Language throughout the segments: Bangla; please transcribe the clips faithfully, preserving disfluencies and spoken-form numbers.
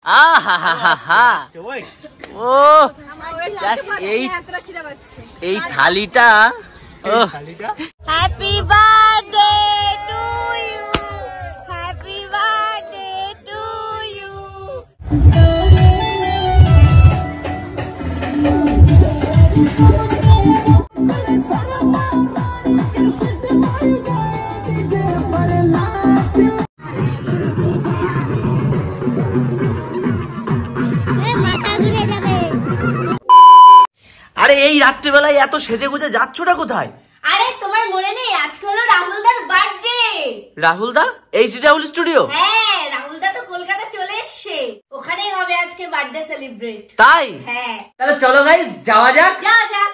এই থালিটা happy birthday to you, happy birthday to you. আরে এই রাত্রিবেলায় এত সেজে গুজে যাচ্ছটা কোথায়? আরে তোমার মনে নেই আজকে হলো রাহুলদার বার্থডে? রাহুলদা? H D Rahul studio? হ্যাঁ, রাহুলদা তো কলকাতা চলে এসেছে, ওখানেই হবে আজকে বার্থডে সেলিব্রেট। তাই? হ্যাঁ। তাহলে চলো গাইস যাওয়া যাক। যাওয়া যাক।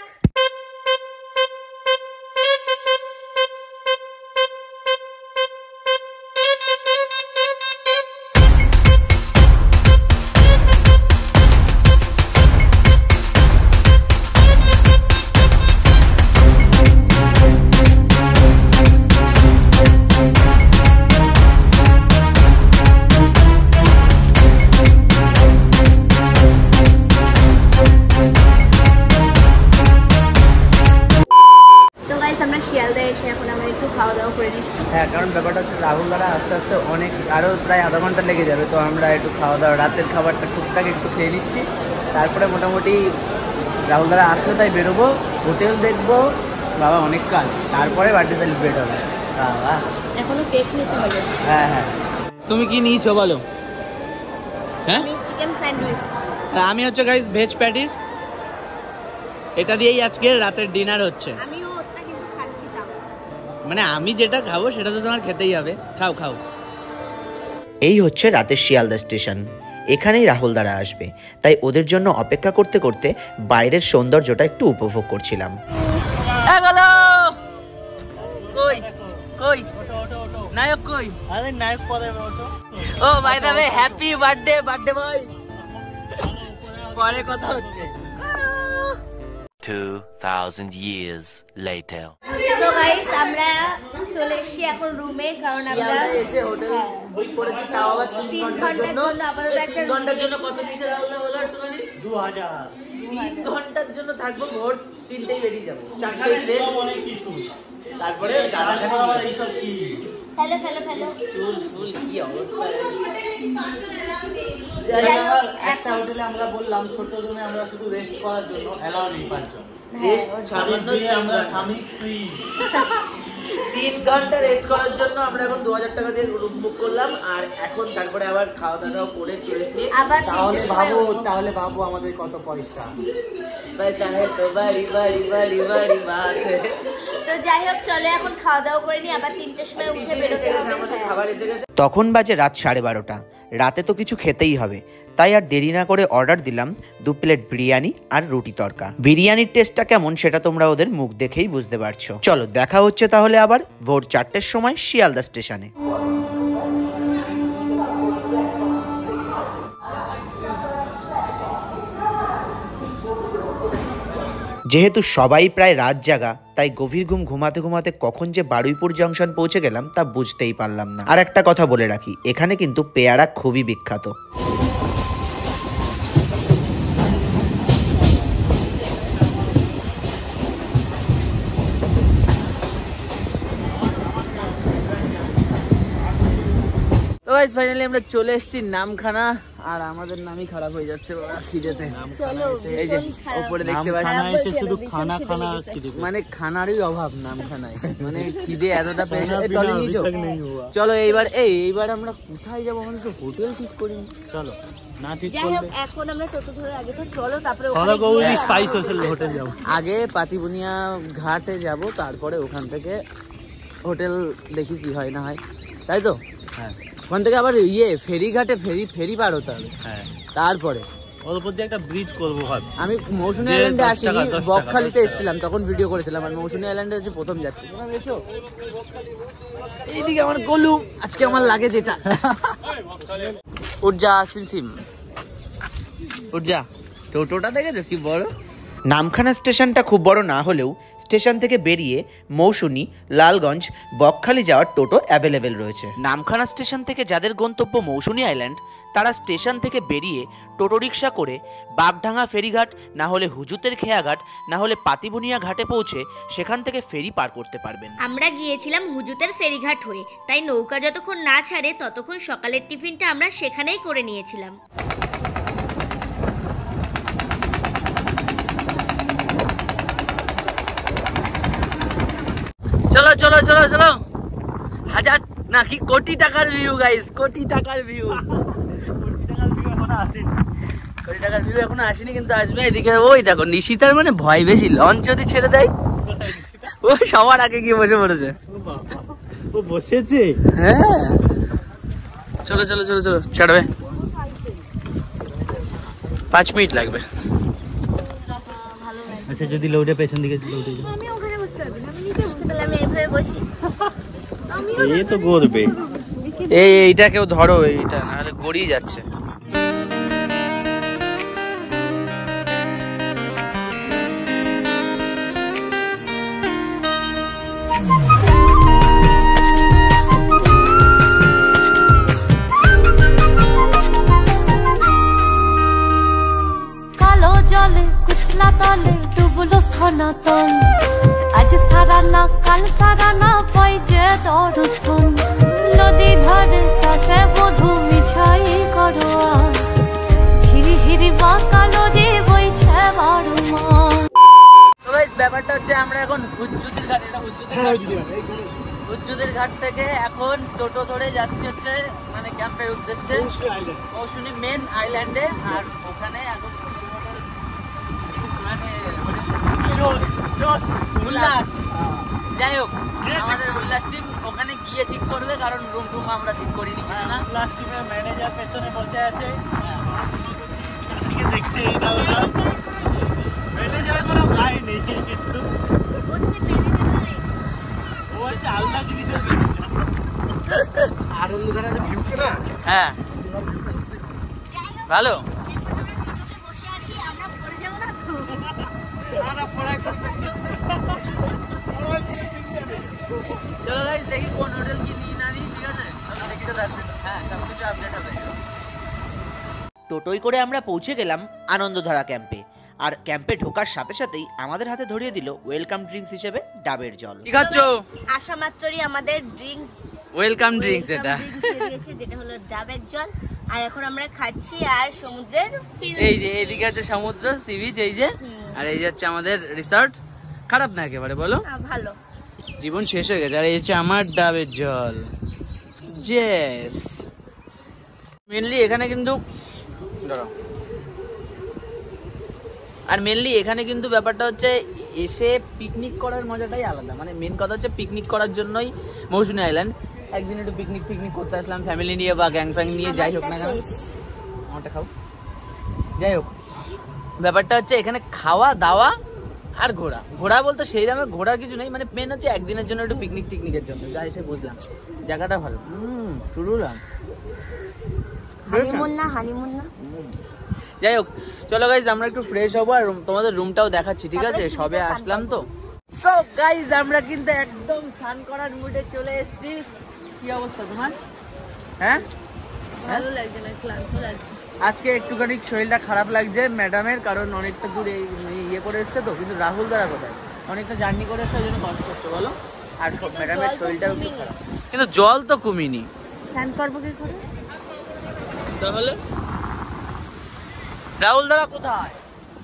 হ্যাঁ, কারণ ব্যাপারটা হচ্ছে রাহুল দ্বারা আস্তে আস্তে অনেক আরও প্রায় আধা ঘন্টা লেগে যাবে, তো আমরা একটু খাওয়া দাওয়া রাতের খাবারটা টুকটাক একটু খেয়ে নিচ্ছি, তারপরে মোটামুটি রাহুল দ্বারা আসলে তাই বেরোবো, হোটেল দেখবো, বাবা অনেক কাজ, তারপরে বার্থডে সেলিব্রেট হবে। বাবা এখনো কেক নিতে হবে। হ্যাঁ হ্যাঁ, তুমি কি নিয়েছো বলো? হ্যাঁ, চিকেন স্যান্ডউইচ। আমি হচ্ছে গাইস ভেজ প্যাটিস, এটা দিয়েই আজকে রাতের ডিনার হচ্ছে। আমিও ওটা কিন্তু খাচ্ছি না, মানে আমি যেটা খাবো সেটা তো তোমার খেতেই হবে, খাও খাও। এই হচ্ছে রাতের শিয়ালদা স্টেশন, এখানেই রাহুল দ্বারা আসবে, তাই ওদের জন্য অপেক্ষা করতে করতে বাইরের সৌন্দর্যটা একটু উপভোগ করছিলাম। কই কই নায়ক কই? আরে নায়ক পরে ওঠো। Oh by the way happy birthday birthday boy, পরে কথা হচ্ছে। two thousand years later. তো গাইস আমরা চলে এসেছি এখন রুমে, কারণ আমরা এসে হোটেল বুক করেছি, তাও আবার তিন ঘন্টার জন্য। তিন ঘন্টার জন্য কত দিতে রাহুল বলো একটুখানি? দু হাজার। তিন ঘন্টার জন্য থাকবো, ভোর তিনটেই বেরিয়ে যাবো, চারটে ট্রেন অনেক কিছু, তারপরে গাদাখানি এইসব কি ফেলো ফেলো ফেলো চুল চুল কি অবস্থা। একটা হোটেলে আমরা বললাম ছোট রুমে আমরা শুধু রেস্ট করার জন্য, এলাও নেই পাঁচজন রেস্ট সামান্য, আমরা স্বামী স্ত্রী তিন ঘন্টা রেস্ট করার জন্য আমরা এখন দু হাজার টাকা দিয়ে রুম বুক করলাম, আর এখন তারপরে আবার খাওয়া দাওয়া করে রেস্ট নিয়ে তাহলে ভাবো তাহলে ভাবো আমাদের কত পয়সা। তো যাই হোক চলে এখন খাওয়া দাওয়া করে নি, আবার তিনটের সময় উঠে বেরোতে হবে। তখন বাজে রাত সাড়ে বারোটা, রাতে তো কিছু খেতেই হবে, তাই আর দেরি না করে অর্ডার দিলাম দু প্লেট বিরিয়ানি আর রুটি তড়কা। বিরিয়ানির টেস্টটা কেমন সেটা তোমরা ওদের মুখ দেখেই বুঝতে পারছো। চলো দেখা হচ্ছে তাহলে আবার ভোর চারটের সময় শিয়ালদা স্টেশনে। যেহেতু সবাই প্রায় রাত জাগা, তাই গভীর ঘুম ঘুমাতে ঘুমাতে কখন যে বারুইপুর জংশন পৌঁছে গেলাম তা বুঝতেই পারলাম না। আর একটা কথা বলে রাখি, এখানে কিন্তু পেয়ারা খুবই বিখ্যাত। ফাইনালি আমরা চলে এসেছি নামখানা, আর আমাদের নামই খারাপ হয়ে যাচ্ছে খিদেতে। এই যে উপরে দেখতে পাচ্ছি শুধু খানা খানা, মানে খানারই অভাব নামখানায়, মানে খিদে এতটা পেয়েছে। চলো এইবার এই এইবার আমরা কোথায় যাবো, আমরা তো হোটেল ঠিক করিনি। চলো না ঠিক করলে এখন আমরা টোটো ধরে আগে তো চলো, তারপরে স্পাইস হোটেল যাবো। আগে পাতিবুনিয়া ঘাটে যাব, তারপরে ওখান থেকে হোটেল দেখি কি হয় না হয়, তাই তো? হ্যাঁ, ওখান থেকে আবার ইয়ে ফেরি ঘাটে ফেরি ফেরি পার হতে হবে। হ্যাঁ, তারপরে ওর উপর দিয়ে একটা ব্রিজ করবো ভাবছি। আমি মৌসুমী আইল্যান্ডে আসিনি, বকখালিতে এসেছিলাম, তখন ভিডিও করেছিলাম, আর মৌসুমী আইল্যান্ডে এসে প্রথম যাচ্ছি। এইদিকে আমার গলু, আজকে আমার লাগে যেটা উর্জা সিমসিম উর্জা টোটোটা দেখেছো কি বড়। নামখানা স্টেশনটা খুব বড় না হলেও স্টেশন থেকে বেরিয়ে মৌসুমী, লালগঞ্জ, বকখালি যাওয়ার টোটো অ্যাভেলেবেল রয়েছে। নামখানা স্টেশন থেকে যাদের গন্তব্য মৌসুমী আইল্যান্ড, তারা স্টেশন থেকে বেরিয়ে টোটো রিক্সা করে বাগডাঙ্গা ফেরিঘাট, না হলে হুজুতের খেয়াঘাট, না হলে পাতিবনিয়া ঘাটে পৌঁছে সেখান থেকে ফেরি পার করতে পারবেন। আমরা গিয়েছিলাম হুজুতের ফেরিঘাট হয়ে, তাই নৌকা যতক্ষণ না ছাড়ে ততক্ষণ সকালের টিফিনটা আমরা সেখানেই করে নিয়েছিলাম। চলো চলো চলো চলো, হাজার নাকি কোটি টাকার ভিউ গাইস, কোটি টাকার ভিউ। কোটি টাকার ভিউ এখনো আসেনি, কিন্তু আসবে। এদিকে ওই দেখো নিশিতার মানে ভয় বেশি, লঞ্চ যদি ছেড়ে দেয় ওই সবার আগে গিয়ে বসে পড়েছে। ও বসেছে, হ্যাঁ চলো চলো চলো চলো, ছাড়বে পাঁচ মিনিট লাগবে। আচ্ছা যদি লোডে পেছন দিকে লোডে আমি ওখানে বসতে পারবি না, আমি নিচে বসতে পারলে আমি এইভাবে বসি। এ তো গড়বে। এই এইটা কেউ ধরো, এইটা না হলে গড়িয়ে যাচ্ছে। কালো জলে কুচলা তলে ডুবলো সনাতন, আজ সারা না কাল সারা না পাই যে দর্শন, নদী ধারে চাষে বধু মিছাই করো আজ, ঝিরি হিরি বাঁকা নদী বইছে বারো মাস। তো গাইস ব্যাপারটা হচ্ছে আমরা এখন হুজ্জুদের ঘাট, এটা হুজ্জুদের ঘাট, হুজ্জুদের ঘাট থেকে এখন টোটো ধরে যাচ্ছি হচ্ছে মানে ক্যাম্পের উদ্দেশ্যে, মৌসুমী মেন আইল্যান্ডে। আর ওখানে এখন মানে উল্লাস, যাই হোক আমাদের উল্লাস টিম ওখানে গিয়ে ঠিক করবে, কারণ রুম টুম আমরা ঠিক করিনি কিছু না। উল্লাস টিমের ম্যানেজার পেছনে বসে আছে, দেখছে এই দাদা ম্যানেজার কোনো ভাই নেই কিছু, ও হচ্ছে আলাদা জিনিসের আর অন্য ধারে ভিউ না। হ্যাঁ ভালো, বসে আছি, আমরা পড়ে যাবো না তো? চলো গাইস দেখি কোন হোটেল কি নিই না নিই, ঠিক আছে? দেখি তো দেখো, হ্যাঁ সব কিছু আপডেট হবে। টোটোয় করে আমরা পৌঁছে গেলাম আনন্দধারা ক্যাম্পে। আর ক্যাম্পে ঢোকার সাথে সাথেই আমাদের হাতে ধরিয়ে দিল ওয়েলকাম ড্রিঙ্কস হিসেবে ডাবের জল। কি খাচ্ছো? আসা মাত্রই আমাদের ড্রিঙ্কস, ওয়েলকাম ড্রিঙ্কস এটা, যেটা হলো ডাবের জল। আর এখন আমরা খাচ্ছি আর সমুদ্রের ফিল। এই যে এইদিকে আছে সমুদ্র, সি বিচ, এই যে, আর এই যে হচ্ছে আমাদের রিসর্ট। খারাপ না একেবারে, বলো? ভালো, জীবন শেষ হয়ে গেছে। আর এই হচ্ছে আমার ডাবের জল। জেস মেনলি এখানে কিন্তু ধরো, আর মেনলি এখানে কিন্তু ব্যাপারটা হচ্ছে এসে পিকনিক করার মজাটাই আলাদা। মানে মেন কথা হচ্ছে পিকনিক করার জন্যই মৌসুমী আইল্যান্ড। একদিন একটু পিকনিক টিকনিক করতে আসলাম ফ্যামিলি নিয়ে বা গ্যাং ফ্যাং নিয়ে, যাই হোক না কেন। আমারটা খাও। যাই হোক ব্যাপারটা হচ্ছে এখানে খাওয়া দাওয়া আর ঘোরা। ঘোরা বলতে সেই রকমের ঘোরার কিছু নেই, মানে মেন হচ্ছে একদিনের জন্য একটু পিকনিক টিকনিকের জন্য যা এসে বুঝলাম জায়গাটা ভালো। হুম চুরুলাম হানিমুন না হানিমুন না। যাই হোক চলো গাইজ আমরা একটু ফ্রেশ হবো, আর তোমাদের রুমটাও দেখাচ্ছি, ঠিক আছে? সবে আসলাম তো। সো গাইজ আমরা কিন্তু একদম স্নান করার মুডে চলে এসেছি। কি অবস্থা তোমার? হ্যাঁ ভালো লাগছে না, ক্লান্ত লাগছে। আজকে একটুখানি শরীরটা খারাপ লাগছে ম্যাডামের, কারণ অনেকটা দূর ইয়ে করে এসছে তো। কিন্তু রাহুল দাদা কোথায়, অনেকটা জার্নি করে এসছে, ওই জন্য কষ্ট করতে বলো। আর ম্যাডামের শরীরটাও একটু খারাপ, কিন্তু জল তো কমিনি। স্নান করবো কি করে তাহলে? রাহুল দাদা কোথায়?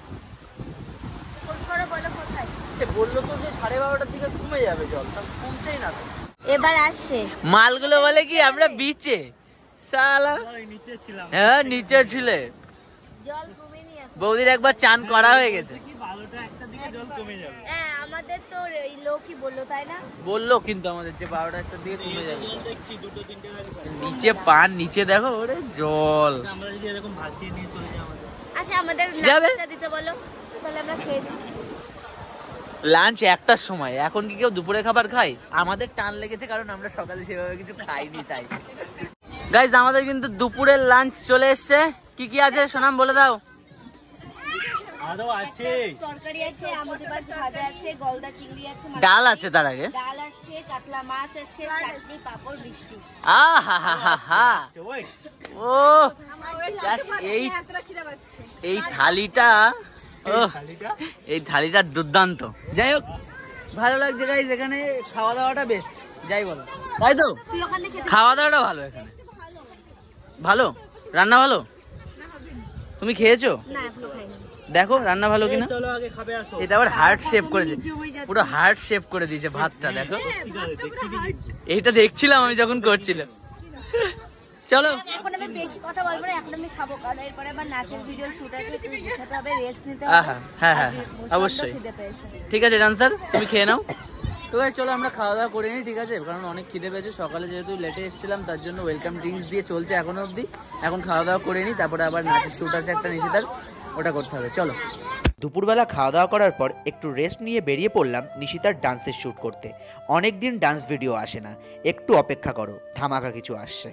বললো তো যে সাড়ে বারোটার দিকে কমে যাবে জল, কমছেই না তো। এবার আসছে মালগুলো বলে কি আমরা বিচে সালা, নিচে ছিলাম। হ্যাঁ নিচে ছিলে। জল কমেনি এখন। বৌদির একবার চান করা হয়ে গেছে। বারোটা একটা দিকে জল কমে যাবে। হ্যাঁ আমাদের তো এই লোকই বললো, তাই না? বললো কিন্তু আমাদের যে বারোটা একটা দিকে কমে যাবে। দেখছি দুটো তিনটে গাড়ি নিচে পান, নিচে দেখো ওরে জল। আমরা যদি এরকম ভাসিয়ে নিয়ে চলে যাই আমাদের। আচ্ছা আমাদের যাবে? লাঞ্চটা দিতে বলো, তাহলে আমরা খেয়ে নিই। লাঞ্চ একটার সময়, এখন কি কেউ দুপুরে খাবার খায়? আমাদের টান লেগেছে কারণ আমরা সকালে সেভাবে কিছু খাইনি তাই। গাইজ আমাদের কিন্তু দুপুরের লাঞ্চ চলে এসছে। কি কি আছে সোনাম বলে দাও। আরো আছে তরকারি আছে, আমুদি মাছ ভাজা আছে, গলদা চিংড়ি আছে, ডাল আছে তার আগে, ডাল আছে, কাতলা মাছ আছে, চাটনি, পাপড়, মিষ্টি। আহা হা হা হা ও এই এই থালিটা ও এই থালিটা দুর্দান্ত। যাই হোক ভালো লাগছে গাইস, এখানে খাওয়া দাওয়াটা বেস্ট, যাই বলো তাই তো। খাওয়া দাওয়াটা ভালো, এখানে ভালো, রান্না ভালো। তুমি খেয়েছো? দেখো রান্না ভালো কিনা। এটা আবার হার্ট শেপ করে দিয়েছে, পুরো হার্ট শেপ করে দিয়েছে ভাতটা, দেখো। এইটা দেখছিলাম আমি যখন করছিলাম। চলো এখন আমি বেশি কথা বলবো না, এখন আমি খাবো, কারণ এরপরে আবার নাচের ভিডিও শুট আছে, তুমি গুছাতে হবে, রেস্ট নিতে হবে। হ্যাঁ হ্যাঁ অবশ্যই, ঠিক আছে ডান্সার তুমি খেয়ে নাও। তো ভাই চলো আমরা খাওয়া দাওয়া করে নিই, ঠিক আছে, কারণ অনেক খিদে পেয়েছে, সকালে যেহেতু লেটে এসেছিলাম তার জন্য ওয়েলকাম ড্রিঙ্কস দিয়ে চলছে এখনো অবধি। এখন খাওয়া দাওয়া করে নিই, তারপরে আবার নাচের শ্যুট আছে একটা নিশিতার, ওটা করতে হবে। চলো দুপুরবেলা খাওয়া দাওয়া করার পর একটু রেস্ট নিয়ে বেরিয়ে পড়লাম নিশিতার ডান্সের শ্যুট করতে। অনেক দিন ডান্স ভিডিও আসে না, একটু অপেক্ষা করো, ধামাকা কিছু আসছে।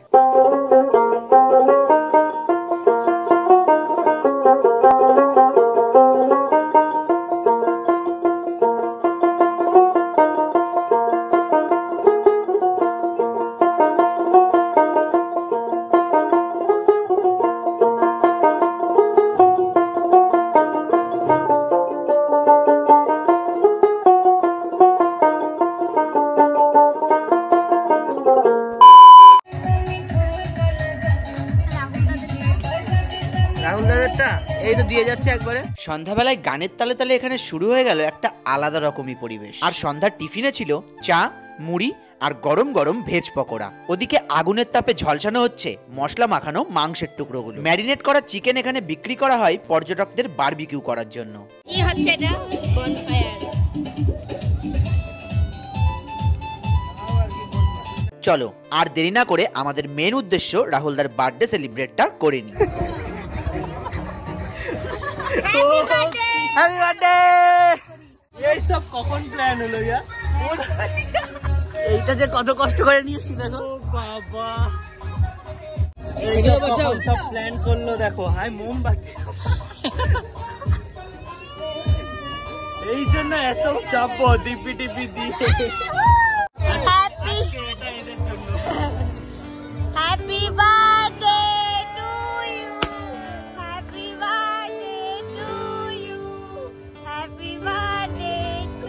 সন্ধ্যাবেলায় গানের তালে তালে এখানে শুরু হয়ে গেল একটা আলাদা রকমই পরিবেশ। আর সন্ধ্যার টিফিনে ছিল চা, মুড়ি আর গরম গরম ভেজ পকোড়া। ওদিকে আগুনের তাপে ঝলসানো হচ্ছে মশলা মাখানো মাংসের টুকরোগুলো। ম্যারিনেট করা চিকেন এখানে বিক্রি করা হয় পর্যটকদের বারবিকিউ করার জন্য। কি হচ্ছে এটা? বনফায়ার। চলো আর দেরি না করে আমাদের মেন উদ্দেশ্য রাহুলদার বার্থডে সেলিব্রেটটা করে নিই। Happy birthday. এই সব কখন প্ল্যান হলো ইয়া? এইটা যে কত কষ্ট করে নিয়েছি দেখো। ও বাবা, এইগুলো কখন সব প্ল্যান করলো দেখো। হাই মোমবাতি, এই জন্য এত চাপ ডিপি টিপি দিয়ে। Happy happy birthday to you, happy birthday to you, happy birthday to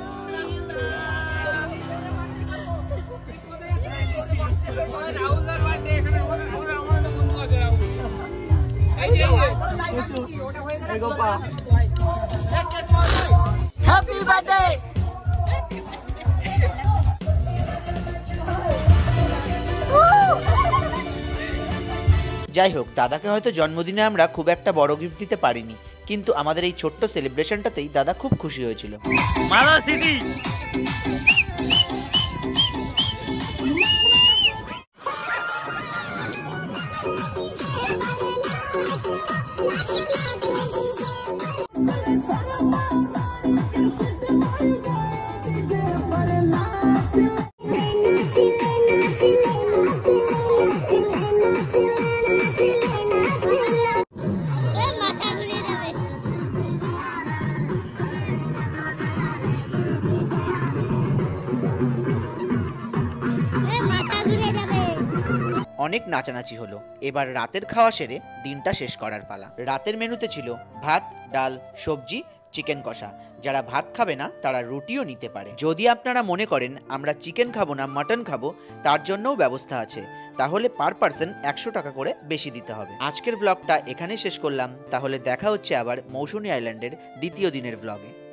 happy birthday. যাই হোক দাদাকে হয়তো জন্মদিনে আমরা খুব একটা বড় গিফট দিতে পারিনি, কিন্তু আমাদের এই ছোট্ট সেলিব্রেশনটাতেই দাদা খুব খুশি হয়েছিল। মারা সিটি অনেক নাচানাচি হলো, এবার রাতের খাওয়া সেরে দিনটা শেষ করার পালা। রাতের মেনুতে ছিল ভাত, ডাল, সবজি, চিকেন কষা। যারা ভাত খাবে না তারা রুটিও নিতে পারে। যদি আপনারা মনে করেন আমরা চিকেন খাবো না মাটন খাবো, তার জন্যও ব্যবস্থা আছে, তাহলে পার পার্সন একশো টাকা করে বেশি দিতে হবে। আজকের ব্লগটা এখানে শেষ করলাম, তাহলে দেখা হচ্ছে আবার মৌসুমী আইল্যান্ডের দ্বিতীয় দিনের ব্লগে।